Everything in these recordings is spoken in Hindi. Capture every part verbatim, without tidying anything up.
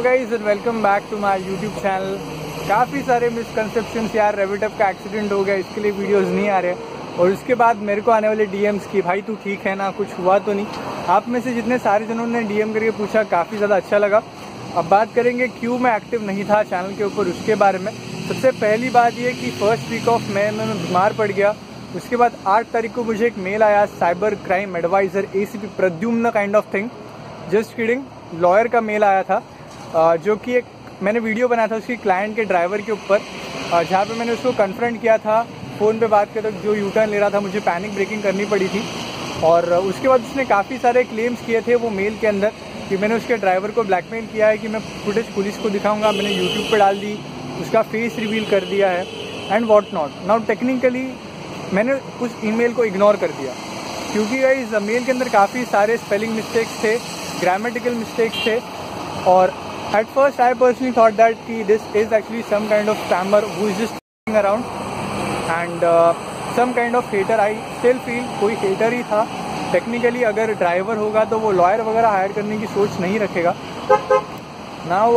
Guys and welcome back to my YouTube channel. काफ़ी सारे मिसकंसेप्शंस यार, रेविटअप का एक्सीडेंट हो गया इसके लिए वीडियोस नहीं आ रहे, और उसके बाद मेरे को आने वाले डीएम्स की भाई तू ठीक है ना, कुछ हुआ तो नहीं। आप में से जितने सारे जनों ने डीएम करके पूछा, काफ़ी ज़्यादा अच्छा लगा। अब बात करेंगे क्यों मैं एक्टिव नहीं था चैनल के ऊपर, उसके बारे में। सबसे पहली बात ये कि फर्स्ट वीक ऑफ मई में मैं बीमार पड़ गया। उसके बाद आठ तारीख को मुझे एक मेल आया, cyber crime adviser ACP Pradyumna kind of thing, just kidding, lawyer का मेल आया था, जो कि एक मैंने वीडियो बनाया था उसकी क्लाइंट के ड्राइवर के ऊपर, जहाँ पे मैंने उसको कन्फ्रंट किया था फ़ोन पे बात करते, जो यू टर्न ले रहा था, मुझे पैनिक ब्रेकिंग करनी पड़ी थी। और उसके बाद उसने काफ़ी सारे क्लेम्स किए थे वो मेल के अंदर कि मैंने उसके ड्राइवर को ब्लैकमेल किया है कि मैं फुटेज पुलिस को दिखाऊंगा, मैंने यूट्यूब पर डाल दी, उसका फेस रिवील कर दिया है and what not. Now technically मैंने उस ईमेल को इग्नोर कर दिया, क्योंकि इस मेल के अंदर काफ़ी सारे स्पेलिंग मिस्टेक्स थे, ग्रामेटिकल मिस्टेक्स थे, और at first I personally thought that कि this is actually some kind of spammer who is just around and some kind of hater. I still feel कोई हेटर ही था। टेक्निकली अगर ड्राइवर होगा तो वो लॉयर वगैरह हायर करने की सोच नहीं रखेगा। Now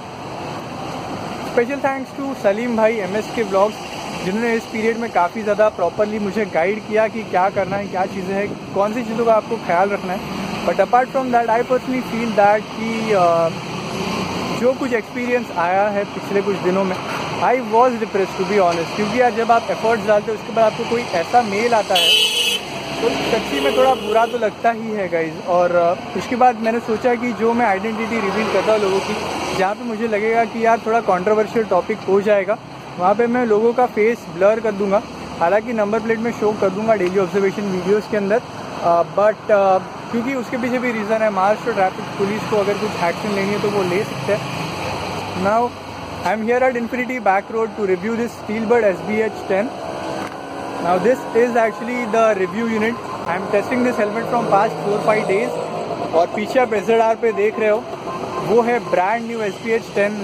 special thanks to Salim भाई एम एस के ब्लॉग्स, जिन्होंने इस पीरियड में काफ़ी ज़्यादा प्रॉपरली मुझे गाइड किया कि क्या करना है, क्या चीज़ें हैं, कौन सी चीज़ों का आपको ख्याल रखना है। But apart from that I personally feel that कि uh, जो कुछ एक्सपीरियंस आया है पिछले कुछ दिनों में, I was depress to be honest. क्योंकि यार जब आप एफर्ट्स डालते हो उसके बाद आपको कोई ऐसा मेल आता है तो सच्ची में थोड़ा बुरा तो लगता ही है गाइज। और uh, उसके बाद मैंने सोचा कि जो मैं आइडेंटिटी रिवील करता हूँ लोगों की, जहाँ पे मुझे लगेगा कि यार थोड़ा कंट्रोवर्शियल टॉपिक हो जाएगा, वहाँ पे मैं लोगों का फेस ब्लर कर दूंगा। हालांकि नंबर प्लेट में शो कर दूंगा डेली ऑब्जर्वेशन वीडियोस के अंदर, बट uh, uh, क्योंकि उसके पीछे भी रीज़न है, महाराष्ट्र ट्रैफिक पुलिस को अगर कुछ एक्शन लेनी है तो वो ले सकते हैं। Now I am here at infinity back road to review this Steelbird S B H ten. Now this is actually the review unit. I am testing this helmet from past four five days, और पीछे आप एज एड आर पे देख रहे हो वो है brand new S B H ten,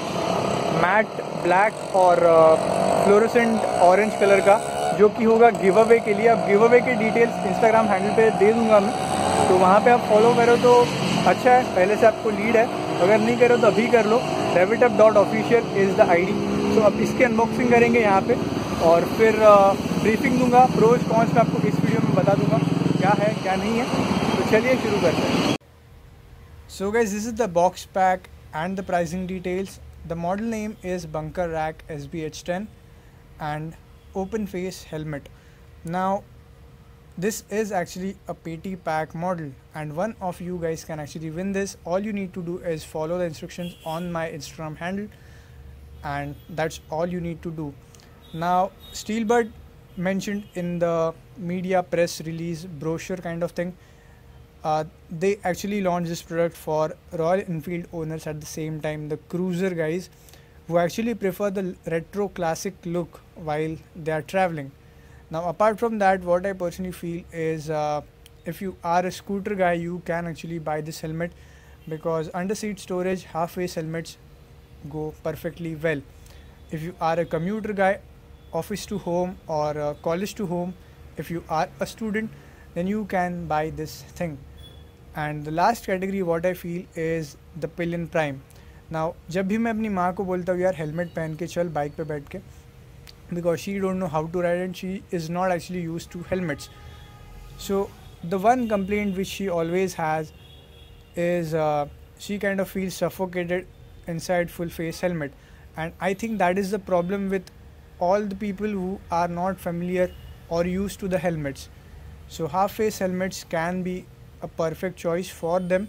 matte black और फ्लोरोसेंट ऑरेंज कलर का, जो कि होगा गिव अवे के लिए। अब give away details Instagram handle पे दे दूंगा मैं, तो वहाँ पे आप फॉलो करो तो अच्छा है, पहले से आपको लीड है। अगर नहीं करो तो अभी कर लो, rev it up dot official is the I D. तो अब इसकी अनबॉक्सिंग करेंगे यहाँ पे, और फिर ब्रीफिंग दूंगा, प्रोज कॉन्स में आपको इस वीडियो में बता दूंगा क्या है क्या नहीं है। तो चलिए शुरू करते हैं। So guys, this is the box pack and the pricing details. The model name is bunker rack S B H ten and open face helmet. Now this is actually a P T pack model, and one of you guys can actually win this. All you need to do is follow the instructions on my Instagram handle, and that's all you need to do. Now Steelbird mentioned in the media press release brochure kind of thing, uh, they actually launched this product for Royal Enfield owners at the same time, the cruiser guys who actually prefer the retro classic look while they are traveling. Now apart from that, what I personally feel is uh, if you are a scooter guy, you can actually buy this helmet, because under seat storage half face helmets go perfectly well. If you are a commuter guy, office to home or uh, college to home, if you are a student, then you can buy this thing. And the last category what I feel is the Pillion Prime. Now जब भी मैं अपनी माँ को बोलता हूँ यार हेलमेट पहन के चल बाइक पे बैठ के, because she don't know how to ride and she is not actually use to helmets, so the one complaint which she always has is she kind of feel suffocated inside full face helmet, and I think that is the problem with all the people who are not familiar or used to the helmets. So half face helmets can be a perfect choice for them,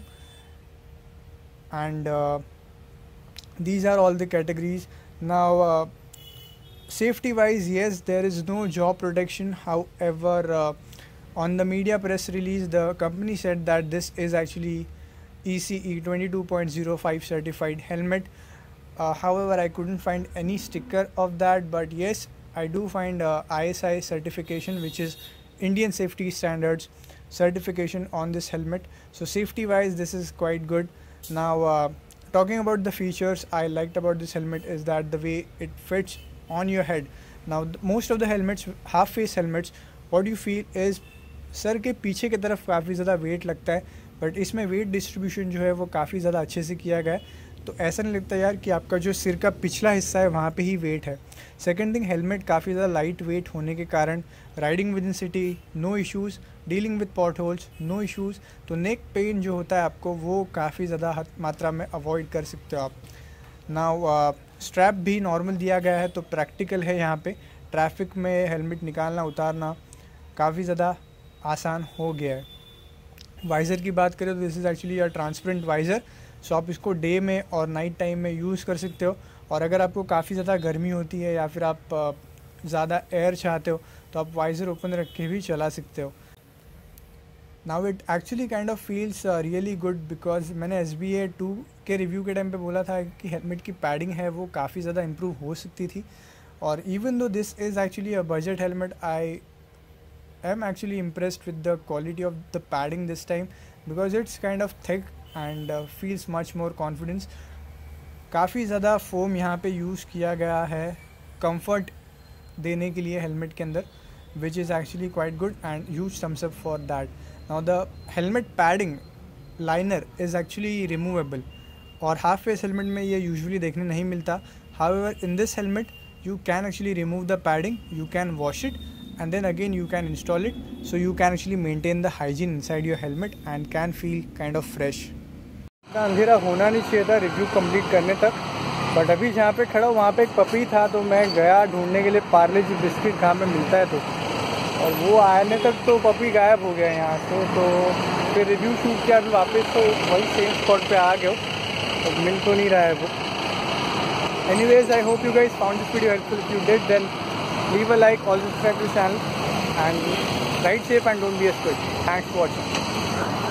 and uh, these are all the categories. Now uh, safety wise, yes, there is no jaw protection. However, uh, on the media press release, the company said that this is actually E C E twenty-two point oh five certified helmet. Uh, however, I couldn't find any sticker of that, but yes, I do find uh, I S I certification, which is Indian Safety Standards certification on this helmet. So safety wise, this is quite good. Now uh, talking about the features I liked about this helmet is that the way it fits on your head. Now most of the helmets, half face helmets, what you feel is सर के पीछे की तरफ काफ़ी ज़्यादा वेट लगता है, बट इसमें वेट डिस्ट्रीब्यूशन जो है वो काफ़ी ज़्यादा अच्छे से किया गया है। तो ऐसा नहीं लगता यार कि आपका जो सिर का पिछला हिस्सा है वहाँ पे ही वेट है। सेकंड थिंग, हेलमेट काफ़ी ज़्यादा लाइट वेट होने के कारण riding within city no issues, dealing with potholes no issues. तो नेक पेन जो होता है आपको वो काफ़ी ज़्यादा हद मात्रा में अवॉइड कर सकते हो आप। नाउ स्ट्रैप भी नॉर्मल दिया गया है, तो प्रैक्टिकल है। यहाँ पे ट्रैफिक में हेलमेट निकालना उतारना काफ़ी ज़्यादा आसान हो गया है। वाइज़र की बात करें तो this is actually a transparent visor, so आप इसको डे में और नाइट टाइम में यूज़ कर सकते हो। और अगर आपको काफ़ी ज़्यादा गर्मी होती है या फिर आप ज़्यादा एयर चाहते हो तो आप वाइज़र ओपन रख के भी चला सकते हो। Now it actually kind of feels really good because मैंने S B A two K review के टाइम पे बोला था कि हेलमेट की पैडिंग है वो काफ़ी ज़्यादा इम्प्रूव हो सकती थी। और even though this is actually a budget helmet, I am actually impressed with the quality of the padding this time because it's kind of thick and uh, feels much more confidence। काफ़ी ज़्यादा फोम यहाँ पे यूज़ किया गया है कंफर्ट देने के लिए हेलमेट के अंदर, which is actually quite good and huge thumbs up for that। Now the helmet padding liner is actually removable और हाफ फेस हेलमेट में ये यूजुअली देखने नहीं मिलता। However in this helmet you can actually remove the padding, you can wash it and then again you can install it, so you can actually maintain the hygiene inside your helmet and can feel kind of fresh। अंधेरा होना नहीं चाहिए था रिव्यू कंप्लीट करने तक, बट अभी जहाँ पे खड़ा हूँ वहाँ पे एक पपी था तो मैं गया ढूंढने के लिए पार्ले जी बिस्किट कहाँ पे मिलता है, तो और वो आने तक तो पपी गायब हो गया यहाँ से। तो फिर रिव्यू शूट किया, फिर वापस तो वही सेम स्पॉट पे आ गया, तो मिल तो नहीं रहा है वो। Anyways I hope you guys found this video helpful. If you did then leave a like, also subscribe to the channel and ride safe and don't be a squid. Thanks for watching.